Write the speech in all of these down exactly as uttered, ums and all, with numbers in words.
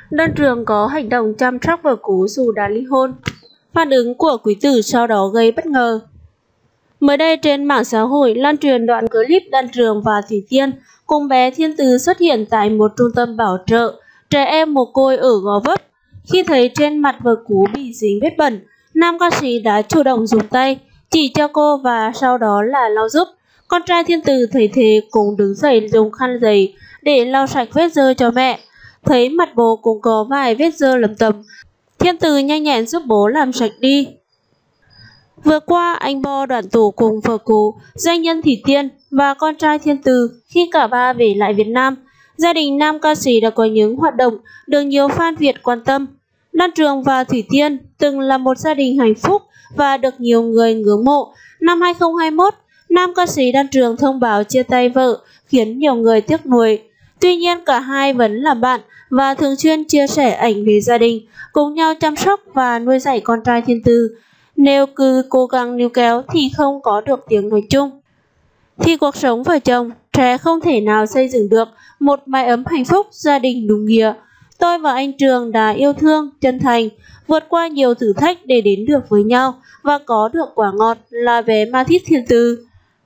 Đan Trường có hành động chăm sóc vợ cũ dù đã ly hôn. Phản ứng của quý tử sau đó gây bất ngờ. Mới đây trên mạng xã hội lan truyền đoạn clip Đan Trường và Thủy Tiên cùng bé Thiên Từ xuất hiện tại một trung tâm bảo trợ trẻ em mồ côi ở Gò Vấp. Khi thấy trên mặt vợ cũ bị dính vết bẩn, nam ca sĩ đã chủ động dùng tay chỉ cho cô và sau đó là lau giúp. Con trai Thiên Từ thấy thế cũng đứng dậy dùng khăn giấy để lau sạch vết dơ cho mẹ. Thấy mặt bố cũng có vài vết dơ lấm tấm, Thiên Từ nhanh nhẹn giúp bố làm sạch đi. Vừa qua, anh Bo đoàn tụ cùng vợ cũ, doanh nhân Thủy Tiên và con trai Thiên Từ khi cả ba về lại Việt Nam. Gia đình nam ca sĩ đã có những hoạt động được nhiều fan Việt quan tâm. Đan Trường và Thủy Tiên từng là một gia đình hạnh phúc và được nhiều người ngưỡng mộ. Năm hai không hai mốt, nam ca sĩ Đan Trường thông báo chia tay vợ khiến nhiều người tiếc nuối. Tuy nhiên cả hai vẫn làm bạn và thường xuyên chia sẻ ảnh về gia đình, cùng nhau chăm sóc và nuôi dạy con trai Thiên Từ. Nếu cứ cố gắng níu kéo thì không có được tiếng nói chung, thì cuộc sống vợ chồng sẽ không thể nào xây dựng được một mái ấm hạnh phúc, gia đình đúng nghĩa. Tôi và anh Trường đã yêu thương, chân thành, vượt qua nhiều thử thách để đến được với nhau và có được quả ngọt là bé Ma Thiết Thiên Từ.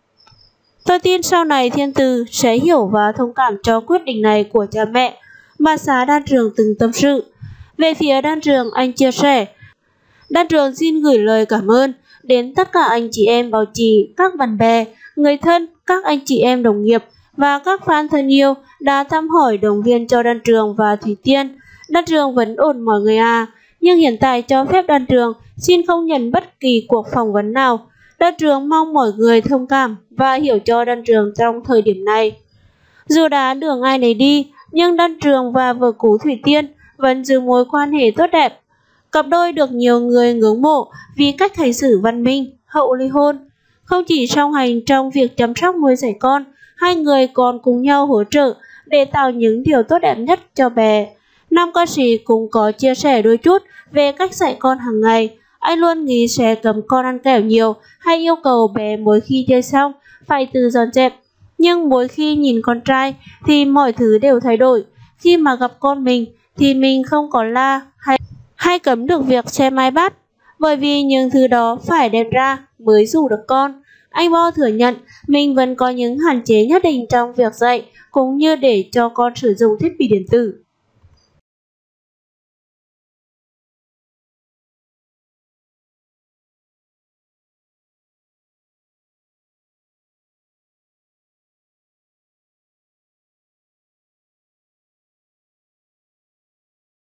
Tôi tin sau này Thiên Từ sẽ hiểu và thông cảm cho quyết định này của cha mẹ, bà xã Đan Trường từng tâm sự. Về phía Đan Trường, anh chia sẻ: Đan Trường xin gửi lời cảm ơn đến tất cả anh chị em báo chí, các bạn bè, người thân, các anh chị em đồng nghiệp và các fan thân yêu đã thăm hỏi động viên cho Đan Trường và Thủy Tiên. Đan Trường vẫn ổn mọi người à, nhưng hiện tại cho phép Đan Trường xin không nhận bất kỳ cuộc phỏng vấn nào. Đan Trường mong mọi người thông cảm và hiểu cho Đan Trường trong thời điểm này. Dù đã đường ai nấy đi, nhưng Đan Trường và vợ cũ Thủy Tiên vẫn giữ mối quan hệ tốt đẹp. Cặp đôi được nhiều người ngưỡng mộ vì cách hành xử văn minh hậu ly hôn. Không chỉ song hành trong việc chăm sóc nuôi dạy con, hai người còn cùng nhau hỗ trợ để tạo những điều tốt đẹp nhất cho bé. Nam ca sĩ cũng có chia sẻ đôi chút về cách dạy con hàng ngày. Anh luôn nghĩ sẽ cấm con ăn kẹo nhiều hay yêu cầu bé mỗi khi chơi xong phải tự dọn dẹp. Nhưng mỗi khi nhìn con trai thì mọi thứ đều thay đổi. Khi mà gặp con mình thì mình không có la hay, hay cấm được việc xem iPad, bởi vì những thứ đó phải đem ra mới rủ được con. Anh Bo thừa nhận mình vẫn có những hạn chế nhất định trong việc dạy cũng như để cho con sử dụng thiết bị điện tử.